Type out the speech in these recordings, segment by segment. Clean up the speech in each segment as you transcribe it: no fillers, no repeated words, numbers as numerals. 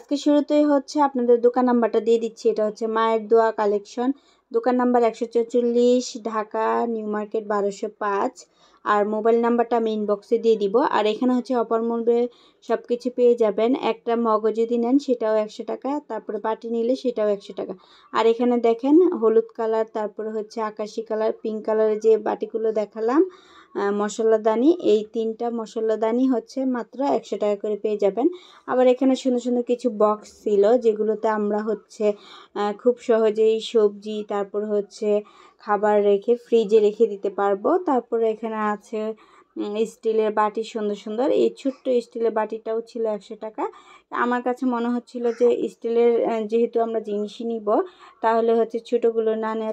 আজকে শুরুতেই হচ্ছে আপনাদের দোকান নাম্বারটা দিয়ে দিচ্ছি। এটা হচ্ছে মায়ের দোয়া কালেকশন, দোকান নাম্বার 144, ঢাকা নিউ মার্কেট 1205। আর মোবাইল নাম্বারটা আমি ইনবক্সে দিয়ে দিব। আর এখানে হচ্ছে অফার মূল্যে সব কিছু পেয়ে যাবেন। একটা মগও যদি নেন সেটাও 100 টাকা, তারপরে বাটি নিলে সেটাও 100 টাকা। আর এখানে দেখেন হলুদ কালার, তারপরে হচ্ছে আকাশি কালার, পিঙ্ক কালারের যে বাটিগুলো দেখালাম মশলাদানি, এই 3টা মশলাদানি হচ্ছে মাত্র 100 টাকা করে পেয়ে যাবেন। আবার এখানে সুন্দর সুন্দর কিছু বক্স ছিল যেগুলোতে আমরা হচ্ছে খুব সহজেই সবজি, তারপর হচ্ছে খাবার রেখে ফ্রিজে রেখে দিতে পারবো। তারপরে এখানে আছে স্টিলের বাটি সুন্দর সুন্দর। এই ছোট্ট স্টিলের বাটিটাও ছিল 100 টাকা। আমার কাছে মনে হচ্ছিল যে স্টিলের যেহেতু আমরা জিনিসই নিব, তাহলে হচ্ছে ছোটোগুলো না নেওয়া।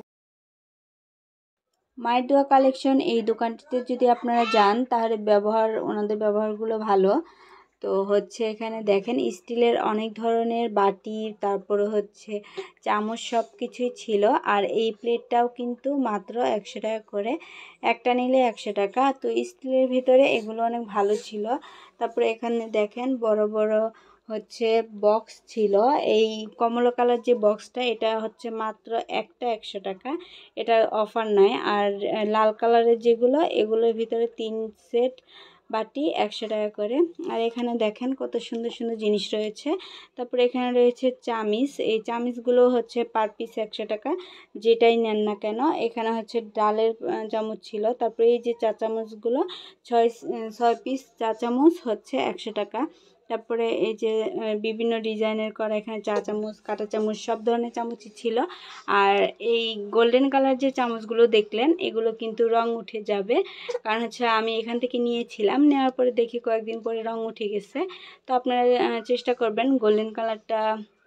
মায়ের দোয়া কালেকশন এই দোকানটিতে যদি আপনারা যান তাহলে ওনাদের ব্যবহারগুলো ভালো। তো হচ্ছে এখানে দেখেন স্টিলের অনেক ধরনের বাটি, তারপরে হচ্ছে চামচ, সব কিছুই ছিল। আর এই প্লেটটাও কিন্তু মাত্র 100 টাকা করে, একটা নিলে 100 টাকা। তো স্টিলের ভিতরে এগুলো অনেক ভালো ছিল। তারপরে এখানে দেখেন বড় বড় হচ্ছে বক্স ছিল। এই কমলা কালার যে বক্সটা, এটা হচ্ছে মাত্র একটা 100 টাকা, এটা অফার নাই। আর লাল কালারের যেগুলো, এগুলোর ভিতরে 3 সেট বাটি 100 টাকা করে। আর এখানে দেখেন কত সুন্দর সুন্দর জিনিস রয়েছে। তারপরে এখানে রয়েছে চামিচ, এই চামিচগুলো হচ্ছে পার পিস 100 টাকা, যেটাই নেন না কেন। এখানে হচ্ছে ডালের চামচ ছিল। তারপরে এই যে চা চামচগুলো 6 পিস চা চামচ হচ্ছে 100 টাকা। তারপরে এই যে বিভিন্ন ডিজাইনের করা এখানে চা চামচ, কাঁটা চামচ, সব ধরনের চামচই ছিল। আর এই গোল্ডেন কালার যে চামচগুলো দেখলেন, এগুলো কিন্তু রং উঠে যাবে, কারণ হচ্ছে আমি এখান থেকে নিয়েছিলাম, নেওয়ার পরে দেখি কয়েকদিন পরে রং উঠে গেছে। তো আপনারা চেষ্টা করবেন গোল্ডেন কালারটা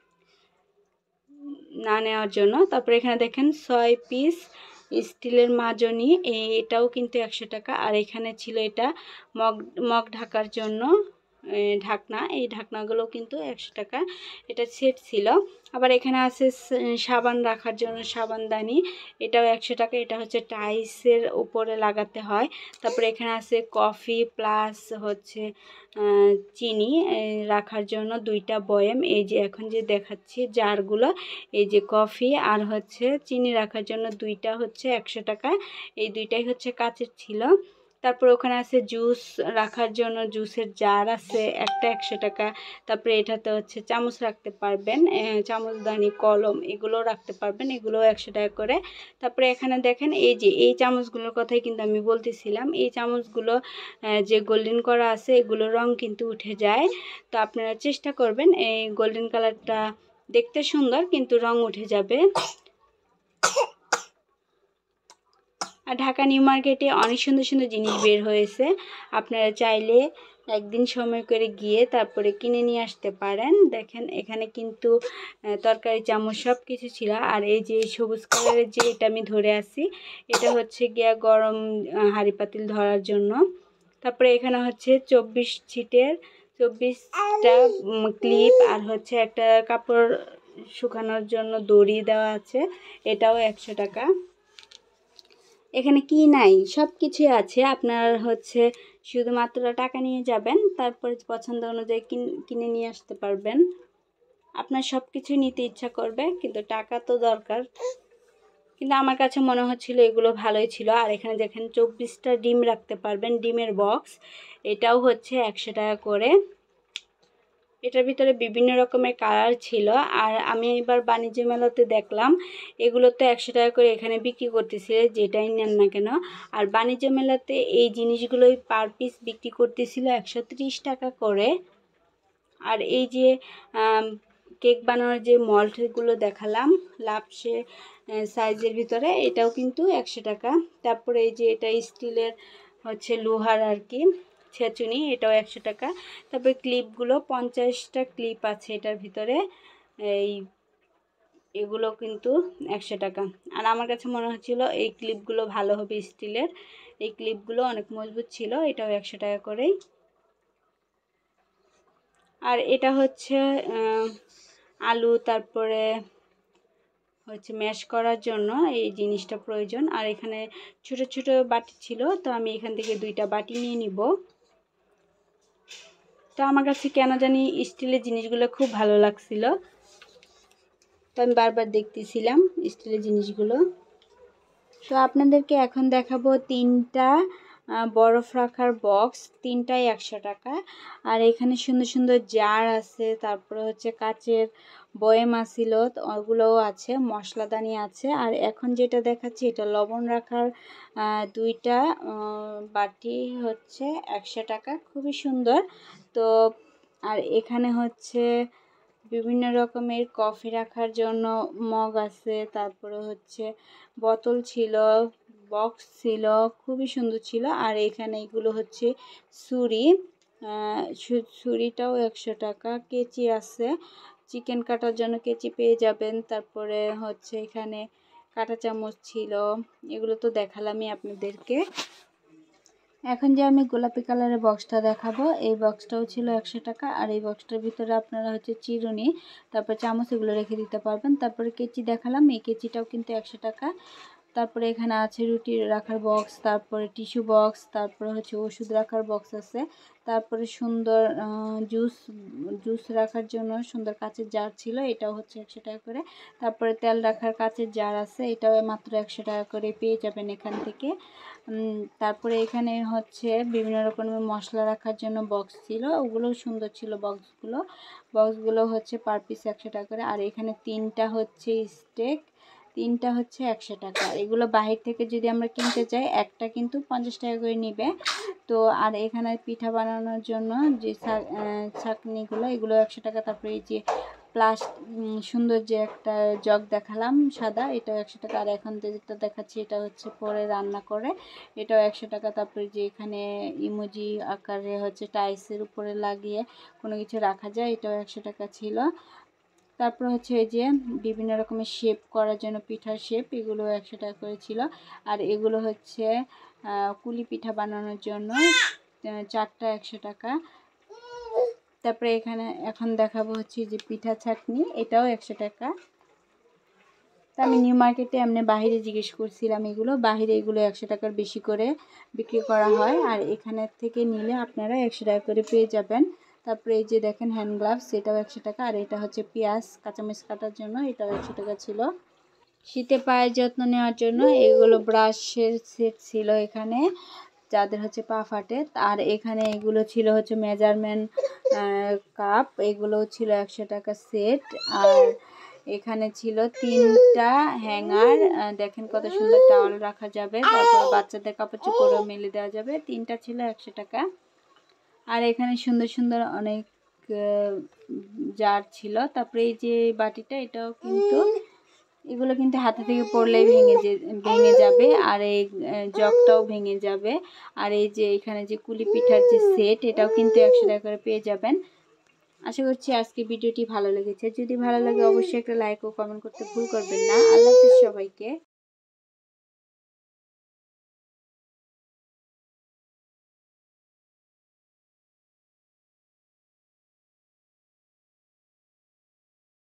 না নেওয়ার জন্য। তারপরে এখানে দেখেন 6 পিস স্টিলের মাজনি, এটাও কিন্তু 100 টাকা। আর এখানে ছিল এটা মগ ঢাকার জন্য ঢাকনা, এই ঢাকনাগুলো কিন্তু 100 টাকা, এটা সেট ছিল। আবার এখানে আছে সাবান রাখার জন্য সাবানদানি, এটাও 100 টাকা, এটা হচ্ছে টাইলসের উপরে লাগাতে হয়। তারপরে এখানে আছে কফি প্লাস হচ্ছে চিনি রাখার জন্য 2টা বয়াম, এই যে এখন যে দেখাচ্ছি জারগুলো, এই যে কফি আর হচ্ছে চিনি রাখার জন্য 2টা হচ্ছে 100 টাকা, এই 2টাই হচ্ছে কাচের ছিল। তারপর ওখানে আছে জুস রাখার জন্য জুসের জার আছে, একটা 100 টাকা। তারপরে এটাতে হচ্ছে চামচ রাখতে পারবেন, চামচদানি, কলম, এগুলো রাখতে পারবেন, এগুলো 100 টাকা করে। তারপরে এখানে দেখেন এই যে এই চামচগুলোর কথাই কিন্তু আমি বলতেছিলাম, এই চামচগুলো যে গোল্ডেন করা আছে, এগুলোর রং কিন্তু উঠে যায়। তো আপনারা চেষ্টা করবেন, এই গোল্ডেন কালারটা দেখতে সুন্দর কিন্তু রং উঠে যাবে। আর ঢাকা নিউ মার্কেটে অনেক সুন্দর সুন্দর জিনিস বের হয়েছে, আপনারা চাইলে একদিন সময় করে গিয়ে তারপরে কিনে নিয়ে আসতে পারেন। দেখেন এখানে কিন্তু তরকারি চামচ সব কিছু ছিল। আর এই যে সবুজ কালারের যে এটা আমি ধরে আছি, এটা হচ্ছে গিয়া গরম হাঁড়ি পাতিল ধরার জন্য। তারপরে এখানে হচ্ছে 24টা ক্লিপ, আর হচ্ছে একটা কাপড় শুকানোর জন্য দড়ি দেওয়া আছে, এটাও 100 টাকা। এখানে কি নাই, সব কিছুই আছে। আপনার হচ্ছে শুধুমাত্র টাকা নিয়ে যাবেন, তারপরে পছন্দ অনুযায়ী কিনে নিয়ে আসতে পারবেন। আপনার সব কিছুই নিতে ইচ্ছা করবে, কিন্তু টাকা তো দরকার। কিন্তু আমার কাছে মনে হচ্ছিল এগুলো ভালোই ছিল। আর এখানে দেখেন 24টা ডিম রাখতে পারবেন, ডিমের বক্স, এটাও হচ্ছে 100 টাকা করে। এটার ভিতরে বিভিন্ন রকমের কালার ছিল। আর আমি এবার বাণিজ্য মেলাতে দেখলাম এগুলো তো 100 টাকা করে এখানে বিক্রি করতেছে, যেটাই নেন না কেন। আর বাণিজ্য মেলাতে এই জিনিসগুলোই পার পিস বিক্রি করতেছিল 130 টাকা করে। আর এই যে কেক বানানোর যে মল্ডগুলো দেখালাম লাপসে সাইজের ভিতরে, এটাও কিন্তু 100 টাকা। তারপরে এই যে এটা স্টিলের হচ্ছে লোহার আর কি ছেঁচুনি, এটাও 100 টাকা। তারপরে ক্লিপগুলো 50টা ক্লিপ আছে এটার ভিতরে, এগুলো কিন্তু 100 টাকা। আর আমার কাছে মনে হচ্ছিল এই ক্লিপগুলো ভালো হবে স্টিলের, এই ক্লিপগুলো অনেক মজবুত ছিল, এটাও 100 টাকা করেই। আর এটা হচ্ছে আলু তারপরে হচ্ছে ম্যাশ করার জন্য এই জিনিসটা প্রয়োজন। আর এখানে ছোট ছোট বাটি ছিল, তো আমি এখান থেকে 2টা বাটি নিয়ে নিব। তো আমার কাছে কেন জানি স্টিলের জিনিসগুলো খুব ভালো লাগছিল, তো আমি বারবার দেখতেছিলাম স্টিলের জিনিসগুলো। তো আপনাদেরকে এখন দেখাবো 3টা বরফ রাখার বক্স, 3টাই 100 টাকা। আর এখানে সুন্দর সুন্দর জার আছে, তারপরে হচ্ছে কাচের বয়েম আসিল, ওগুলোও আছে, মশলাদানি আছে। আর এখন যেটা দেখাচ্ছি এটা লবণ রাখার 2টা বাটি হচ্ছে 100 টাকা, খুবই সুন্দর। তো আর এখানে হচ্ছে বিভিন্ন রকমের কফি রাখার জন্য মগ আছে, তারপরে হচ্ছে বোতল ছিল, বক্স ছিল, খুবই সুন্দর ছিল। আর এখানে এগুলো হচ্ছে ছুরি, ছুরিটাও 100 টাকা। কেচি আছে, চিকেন কাটার জন্য কেচি পেয়ে যাবেন। তারপরে হচ্ছে এখানে কাঁটা চামচ ছিল, এগুলো তো দেখালামই আপনাদেরকে। এখন যে আমি গোলাপি কালারের বক্সটা দেখাবো, এই বক্সটাও ছিল 100 টাকা। আর এই বক্সটার ভিতরে আপনারা হচ্ছে চিরুনি, তারপর চামচ এগুলো রেখে দিতে পারবেন। তারপরে কেচি দেখালাম, এই কেচিটাও কিন্তু 100 টাকা। তারপরে এখানে আছে রুটি রাখার বক্স, তারপরে টিস্যু বক্স, তারপরে হচ্ছে ওষুধ রাখার বক্স আছে। তারপরে সুন্দর জুস রাখার জন্য সুন্দর কাচের জার ছিল, এটাও হচ্ছে 100 টাকা করে। তারপরে তেল রাখার কাচের জার আছে, এটাও মাত্র 100 টাকা করে পেয়ে যাবেন এখান থেকে। তারপরে এখানে হচ্ছে বিভিন্ন রকমের মশলা রাখার জন্য বক্স ছিল, ওগুলোও সুন্দর ছিল বক্সগুলো হচ্ছে পার পিস 100 টাকা করে। আর এখানে 3টা হচ্ছে স্টেক, 3টা হচ্ছে 100 টাকা। এগুলো বাহির থেকে যদি আমরা কিনতে চাই একটা কিন্তু 50 টাকা করে নিবে। তো আর এখানে পিঠা বানানোর জন্য যে ছাঁকনিগুলো, এগুলো 100 টাকা। তারপরে এই যে সুন্দর যে একটা জগ দেখালাম সাদা, এটাও 100 টাকা। আর এখন যেটা দেখাচ্ছি এটা হচ্ছে পরে রান্না করে, এটাও 100 টাকা। তারপরে যে এখানে ইমোজি আকারে হচ্ছে টাইলসের উপরে লাগিয়ে কোনো কিছু রাখা যায়, এটাও 100 টাকা ছিল। তারপর হচ্ছে এই যে বিভিন্ন রকমের শেপ করার জন্য পিঠার শেপ, এগুলো 100 টাকা করে ছিল। আর এগুলো হচ্ছে কুলি পিঠা বানানোর জন্য 4টা 100 টাকা। তারপরে এখানে এখন দেখাবো হচ্ছে যে পিঠা ছাঁকনি, এটাও 100 টাকা। তা আমি নিউ মার্কেটে এমনি বাহিরে জিজ্ঞেস করছিলাম, এগুলো বাহিরে এগুলো 100 টাকার বেশি করে বিক্রি করা হয়। আর এখানের থেকে নিলে আপনারা 100 টাকা করে পেয়ে যাবেন। তারপরে এই যে দেখেন হ্যান্ড গ্লাভস, এটাও 100 টাকা। আর এটা হচ্ছে পেঁয়াজ কাঁচামরিচ কাটার জন্য, এটাও 100 টাকা ছিল। শীতে পায়ের যত্ন নেওয়ার জন্য এগুলো ব্রাশের সেট ছিল এখানে, যাদের হচ্ছে পা ফাটে। আর এখানে এগুলো ছিল হচ্ছে মেজারমেন্ট কাপ, এগুলো ছিল 100 টাকা সেট। আর এখানে ছিল 3টা হ্যাঙ্গার, দেখেন কত সুন্দর টাওয়াল রাখা যাবে, তারপর বাচ্চাদের কাপড় চোপড়ও মেলে দেওয়া যাবে, 3টা ছিল 100 টাকা। আর এখানে সুন্দর সুন্দর অনেক জার ছিল। তারপরে এই যে বাটিটা, এটাও কিন্তু এগুলো কিন্তু হাতে থেকে পড়লেই ভেঙে যাবে। আর এই জগটাও ভেঙে যাবে। আর এই যে এখানে যে কুলি পিঠার যে সেট, এটাও কিন্তু 100 টাকা করে পেয়ে যাবেন। আশা করছি আজকে ভিডিওটি ভালো লেগেছে। যদি ভালো লাগে অবশ্যই একটা লাইক ও কমেন্ট করতে ভুল করবেন না। আল্লাহ হাফেজ সবাইকে।